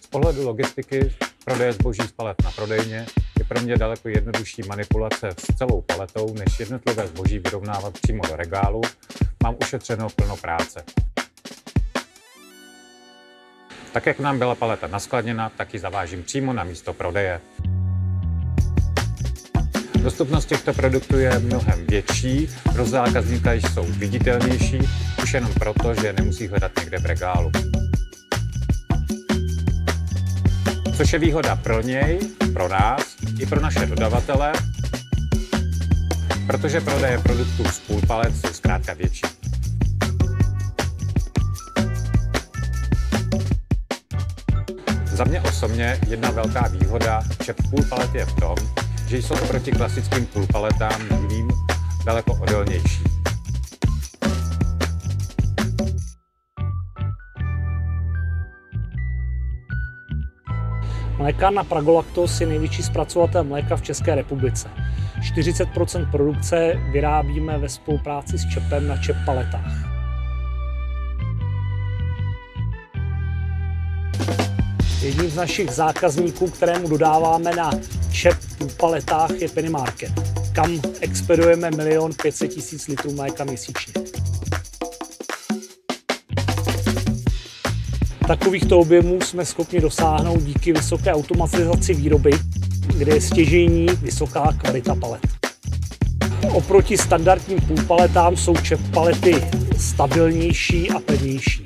pohledu logistiky prodeje zboží z palet na prodejně je pro mě daleko jednodušší manipulace s celou paletou, než jednotlivé zboží vyrovnávat přímo do regálu. Mám ušetřeno plno práce. Tak jak nám byla paleta naskladněna, tak ji zavážím přímo na místo prodeje. Dostupnost těchto produktů je mnohem větší, pro zákazníka jsou viditelnější, už jenom proto, že je nemusí hledat někde v regálu. Což je výhoda pro něj, pro nás i pro naše dodavatele, protože prodeje produktů z půl palet jsou zkrátka větší. Za mě osobně jedna velká výhoda CHEP půl palet je v tom, že jsou oproti klasickým půlpaletám jiným daleko odolnější. Mlékárna Pragolaktos je největší zpracovatel mléka v České republice. 40% produkce vyrábíme ve spolupráci s CHEPem na CHEP paletách. Jedním z našich zákazníků, kterému dodáváme na CHEP paletách, je Penny Market, kam expedujeme 1 500 000 litrů mléka měsíčně. Takovýchto objemů jsme schopni dosáhnout díky vysoké automatizaci výroby, kde je stěžejní vysoká kvalita palet. Oproti standardním půlpaletám jsou CHEP palety stabilnější a pevnější.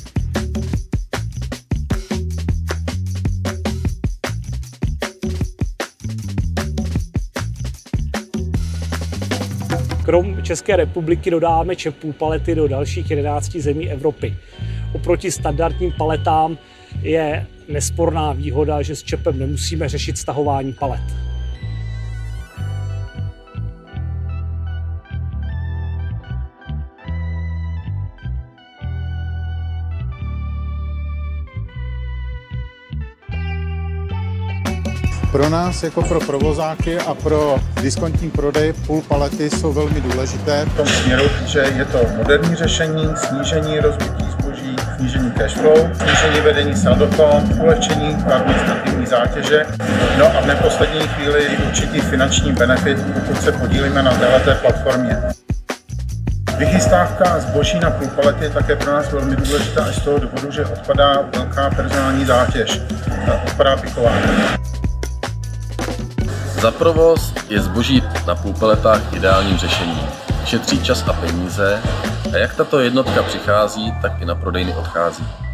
Krom České republiky dodáváme CHEP půlpalety do dalších 11 zemí Evropy. Oproti standardním paletám je nesporná výhoda, že s CHEPem nemusíme řešit stahování palet. Pro nás, jako pro provozáky a pro diskontní prodej, půl palety jsou velmi důležité. V tom směru, že je to moderní řešení, snížení rozbití zboží, snížení cash flow, snížení vedení saldo-kont, ulehčení administrativní zátěže, no a v neposlední chvíli určitý finanční benefit, pokud se podílíme na této platformě. Vychystávka zboží na půl palety je také pro nás velmi důležitá i z toho důvodu, že odpadá velká personální zátěž, odpadá pikování. Za provoz je zboží na půlpaletách ideálním řešením. Šetří čas a peníze a jak tato jednotka přichází, tak i na prodejny odchází.